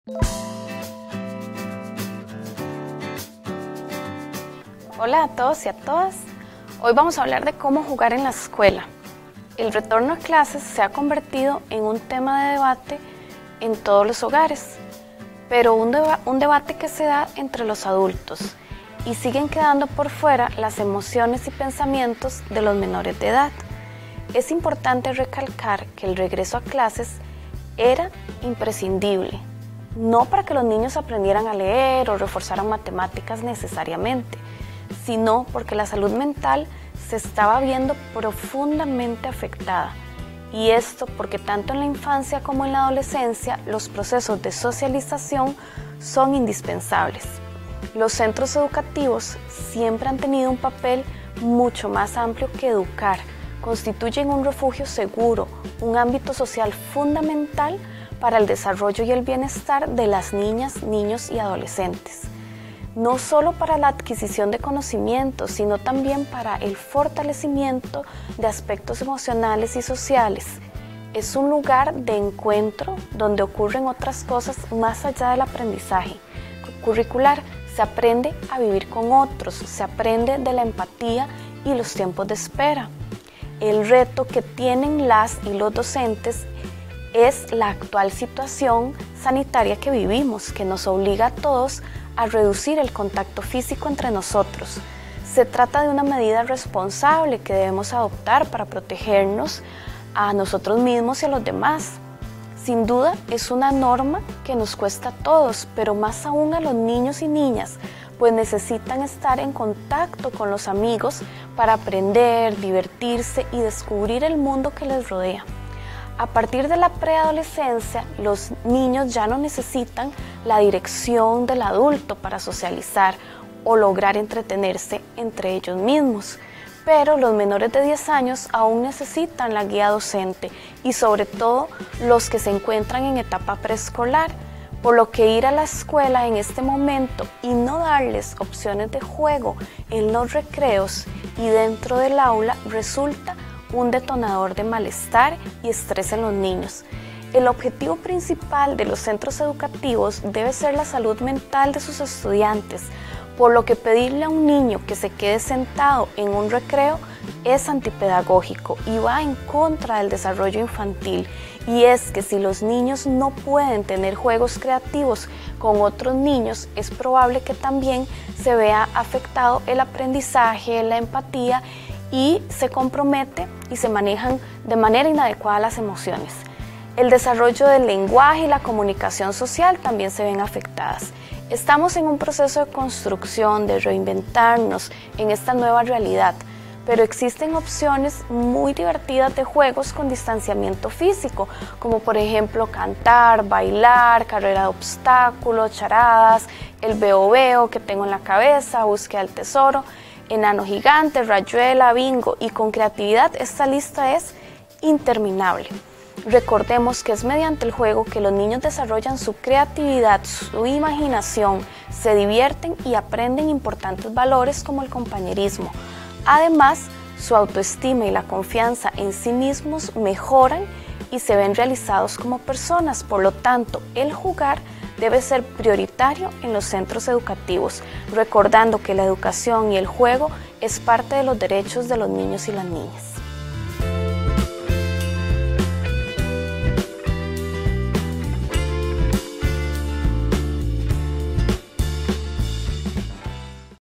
Hola a todos y a todas. Hoy vamos a hablar de cómo jugar en la escuela. El retorno a clases se ha convertido en un tema de debate en todos los hogares, pero un debate que se da entre los adultos y siguen quedando por fuera las emociones y pensamientos de los menores de edad. Es importante recalcar que el regreso a clases era imprescindible, no para que los niños aprendieran a leer o reforzaran matemáticas necesariamente, sino porque la salud mental se estaba viendo profundamente afectada. Y esto porque tanto en la infancia como en la adolescencia los procesos de socialización son indispensables. Los centros educativos siempre han tenido un papel mucho más amplio que educar. Constituyen un refugio seguro, un ámbito social fundamental para el desarrollo y el bienestar de las niñas, niños y adolescentes. No solo para la adquisición de conocimientos, sino también para el fortalecimiento de aspectos emocionales y sociales. Es un lugar de encuentro donde ocurren otras cosas más allá del aprendizaje curricular. Se aprende a vivir con otros, se aprende de la empatía y los tiempos de espera. El reto que tienen las y los docentes es la actual situación sanitaria que vivimos, que nos obliga a todos a reducir el contacto físico entre nosotros. Se trata de una medida responsable que debemos adoptar para protegernos a nosotros mismos y a los demás. Sin duda es una norma que nos cuesta a todos, pero más aún a los niños y niñas, pues necesitan estar en contacto con los amigos para aprender, divertirse y descubrir el mundo que les rodea. A partir de la preadolescencia, los niños ya no necesitan la dirección del adulto para socializar o lograr entretenerse entre ellos mismos. Pero los menores de 10 años aún necesitan la guía docente y sobre todo los que se encuentran en etapa preescolar, por lo que ir a la escuela en este momento y no darles opciones de juego en los recreos y dentro del aula resulta un detonador de malestar y estrés en los niños. El objetivo principal de los centros educativos debe ser la salud mental de sus estudiantes, por lo que pedirle a un niño que se quede sentado en un recreo es antipedagógico y va en contra del desarrollo infantil. Y es que si los niños no pueden tener juegos creativos con otros niños, es probable que también se vea afectado el aprendizaje, la empatía y se compromete y se manejan de manera inadecuada las emociones. El desarrollo del lenguaje y la comunicación social también se ven afectadas. Estamos en un proceso de construcción, de reinventarnos en esta nueva realidad, pero existen opciones muy divertidas de juegos con distanciamiento físico, como por ejemplo cantar, bailar, carrera de obstáculos, charadas, el veo-veo que tengo en la cabeza, búsqueda del tesoro, enano gigante, rayuela, bingo, y con creatividad esta lista es interminable. Recordemos que es mediante el juego que los niños desarrollan su creatividad, su imaginación, se divierten y aprenden importantes valores como el compañerismo. Además, su autoestima y la confianza en sí mismos mejoran y se ven realizados como personas. Por lo tanto, el jugar debe ser prioritario en los centros educativos, recordando que la educación y el juego es parte de los derechos de los niños y las niñas.